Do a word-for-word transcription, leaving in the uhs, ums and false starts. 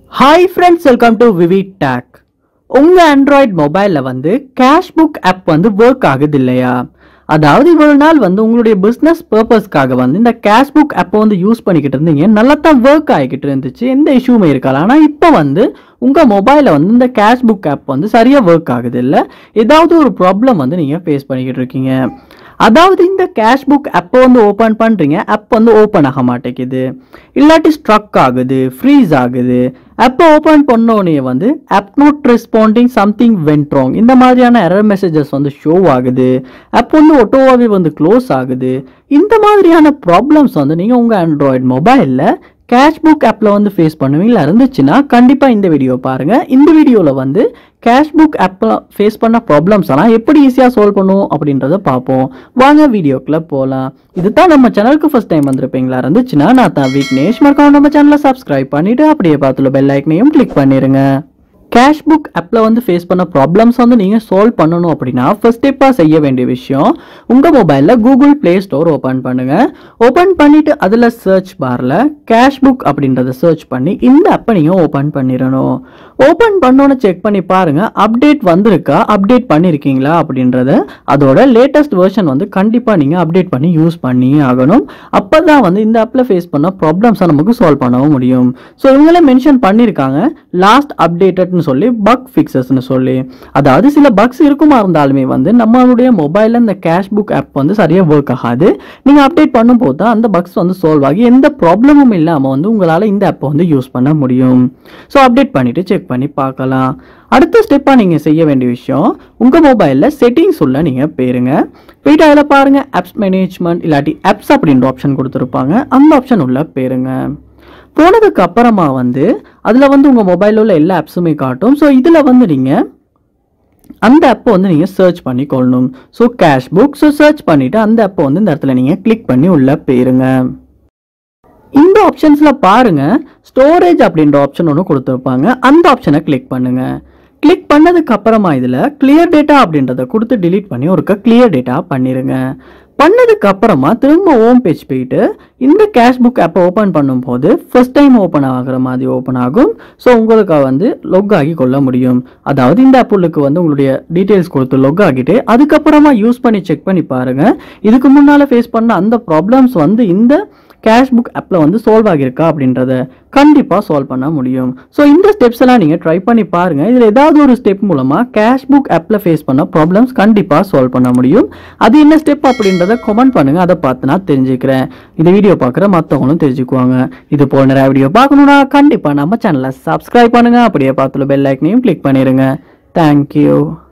Hi friends, welcome to VividTech. உங்க Android மொபைல்ல வந்து கேஷ்புக் ஆப் வந்து வர்க் ஆகுது இல்லையா? அதாவது இவ்வளவு நாள் வந்து உங்களுடைய பிசினஸ் பர்பஸ்க்காக வந்து இந்த கேஷ்புக் ஆப்பை வந்து யூஸ் பண்ணிக்கிட்டு இருந்தீங்க, நல்லா தான் ஒர்க் ஆகிக்கிட்டு இருந்துச்சு, எந்த இஷ்யூமே இருக்காது. ஆனால் இப்போ வந்து உங்கள் மொபைலில் வந்து இந்த கேஷ்புக் ஆப் வந்து சரியாக ஒர்க் ஆகுது இல்லை, ஏதாவது ஒரு ப்ராப்ளம் வந்து நீங்கள் ஃபேஸ் பண்ணிக்கிட்டு இருக்கீங்க. அதாவது இந்த கேஷ்புக் ஆப்பை வந்து ஓப்பன் பண்ணுறீங்க, ஆப் வந்து ஓப்பன் ஆக மாட்டேங்குது, இல்லாட்டி ஸ்ட்ரக் ஆகுது, ஃப்ரீஸ் ஆகுது. ஆப்பை ஓப்பன் பண்ணோடனே வந்து app not responding, something went wrong, இந்த மாதிரியான எரர் மெசேஜஸ் வந்து ஷோ ஆகுது. ஆப் வந்து ஆட்டோவாகவே வந்து க்ளோஸ் ஆகுது. இந்த மாதிரியான ப்ராப்ளம்ஸ் வந்து நீங்கள் உங்கள் ஆண்ட்ராய்டு மொபைலில் கேஷ்புக் ஆப்பில் வந்து ஃபேஸ் பண்ணுவீங்களா இருந்துச்சுன்னா கண்டிப்பாக இந்த வீடியோ பாருங்கள். இந்த வீடியோவில் வந்து கேஷ்புக் ஆப்பில் ஃபேஸ் பண்ண ப்ராப்ளம்ஸ் எல்லாம் எப்படி ஈஸியாக சால்வ் பண்ணுவோம் அப்படின்றத பார்ப்போம். வாங்க வீடியோக்குள்ளே போகலாம். இது தான் நம்ம சேனலுக்கு ஃபர்ஸ்ட் டைம் வந்திருப்பீங்களா இருந்துச்சுன்னா நான் தான் விக்னேஷ், மறக்காம நம்ம சேனலை சப்ஸ்கிரைப் பண்ணிவிட்டு அப்படியே பார்த்துள்ள பெல் ஐக்கனையும் கிளிக் பண்ணிடுங்க. கேஷ்புக் ஆப்பில் வந்து ஃபேஸ் பண்ண ப்ராப்ளம்ஸ் வந்து நீங்கள் சால்வ் பண்ணணும் அப்படின்னா ஃபர்ஸ்ட் ஸ்டெப்பாக செய்ய வேண்டிய விஷயம், உங்கள் மொபைலில் கூகுள் ப்ளே ஸ்டோர் ஓப்பன் பண்ணுங்கள். ஓப்பன் பண்ணிவிட்டு அதில் சர்ச் பாரில் கேஷ்புக் அப்படின்றத சர்ச் பண்ணி இந்த ஆப்பை நீங்கள் ஓப்பன் பண்ணிடணும். ஓப்பன் பண்ணோன்னு செக் பண்ணி பாருங்கள், அப்டேட் வந்திருக்கா, அப்டேட் பண்ணியிருக்கீங்களா அப்படின்றத. அதோட லேட்டஸ்ட் வெர்ஷன் வந்து கண்டிப்பாக நீங்கள் அப்டேட் பண்ணி யூஸ் பண்ணியே ஆகணும். அப்போ தான் வந்து இந்த ஆப்பில் ஃபேஸ் பண்ண ப்ராப்ளம்ஸை நமக்கு சால்வ் பண்ணவும் முடியும். ஸோ இவங்களே மென்ஷன் பண்ணியிருக்காங்க லாஸ்ட் அப்டேட்டட்னு சொல்லி, பக் ஃபிக்ஸஸ்னு சொல்லி. அதாவது சில பக்ஸ் இருக்குமா இருந்தாலுமே வந்து நம்மளுடைய மொபைலில் இந்த கேஷ்புக் ஆப் வந்து சரியாக ஒர்க் ஆகாது. நீங்கள் அப்டேட் பண்ணும்போது தான் அந்த பக்ஸ் வந்து சால்வ் ஆகி எந்த ப்ராப்ளமும் இல்லாமல் வந்து உங்களால் இந்த ஆப்பை வந்து யூஸ் பண்ண முடியும். ஸோ அப்டேட் பண்ணிவிட்டு செக் பண்ணி பார்க்கலாம். அடுத்த ஸ்டெப்பாக நீங்கள் செய்ய வேண்டிய விஷயம், உங்கள் மொபைலில் செட்டிங்ஸ் உள்ள நீங்கள் போயிருங்க. போயிட்டு அதில் பாருங்கள் ஆப்ஸ் மேனேஜ்மெண்ட் இல்லாட்டி ஆப்ஸ் அப்படின்ற ஆப்ஷன் கொடுத்துருப்பாங்க, அந்த ஆப்ஷன் உள்ள போயிருங்க. போனதுக்கு அப்புறமா வந்து அதில் வந்து உங்கள் மொபைலில் உள்ள எல்லா ஆப்ஸுமே காட்டும். ஸோ இதில் வந்து நீங்கள் அந்த ஆப்பை வந்து நீங்கள் சர்ச் பண்ணி கொள்ளணும். ஸோ கேஷ்புக், ஸோ சர்ச் பண்ணிவிட்டு அந்த ஆப்பை வந்து இந்த இடத்துல நீங்கள் கிளிக் பண்ணி உள்ளே போயிருங்க. இந்த ஆப்ஷன்ஸில் பாருங்கள் ஸ்டோரேஜ் அப்படின்ற ஆப்ஷன் ஒன்று கொடுத்துருப்பாங்க, அந்த ஆப்ஷனை கிளிக் பண்ணுங்கள். கிளிக் பண்ணதுக்கு அப்புறமா இதில் கிளியர் டேட்டா அப்படின்றத கொடுத்து டிலீட் பண்ணி ஒருக்க கிளியர் டேட்டா பண்ணிடுங்க. பண்ணதுக்கு அப்புறமா திரும்ப ஹோம் பேஜ் போயிட்டு இந்த கேஷ்புக் ஆப்பை ஓப்பன் பண்ணும்போது ஃபர்ஸ்ட் டைம் ஓப்பன் ஆகிற மாதிரி ஓப்பன் ஆகும். ஸோ உங்களுக்கு வந்து லொக் ஆகி கொள்ள முடியும். அதாவது இந்த ஆப்புக்கு வந்து உங்களுடைய டீட்டெயில்ஸ் கொடுத்து லொக் ஆகிட்டு அதுக்கப்புறமா யூஸ் பண்ணி செக் பண்ணி பாருங்கள், இதுக்கு முன்னால் ஃபேஸ் பண்ண அந்த ப்ராப்ளம்ஸ் வந்து இந்த கேஷ்புக் ஆப்பில் வந்து சால்வ் ஆகியிருக்கா அப்படின்றத கண்டிப்பாக சால்வ் பண்ண முடியும். ஸோ இந்த ஸ்டெப்ஸ் எல்லாம் நீங்கள் ட்ரை பண்ணி பாருங்கள். இதில் ஏதாவது ஒரு ஸ்டெப் மூலமாக கேஷ்புக் ஆப்பில் ஃபேஸ் பண்ண ப்ராப்ளம்ஸ் கண்டிப்பாக சால்வ் பண்ண முடியும். அது என்ன ஸ்டெப் அப்படின்றத கமெண்ட் பண்ணுங்கள், அதை பார்த்து நான் தெரிஞ்சுக்கிறேன். இந்த வீடியோ பார்க்குற மற்றவங்களும் தெரிஞ்சுக்குவாங்க. இது போல் நிறைய வீடியோ பார்க்கணுன்னா கண்டிப்பாக நம்ம சேனலை சப்ஸ்கிரைப் பண்ணுங்கள், அப்படியே பார்த்துள்ள பெல் ஐக்கனையும் கிளிக் பண்ணிடுங்க. தேங்க்யூ.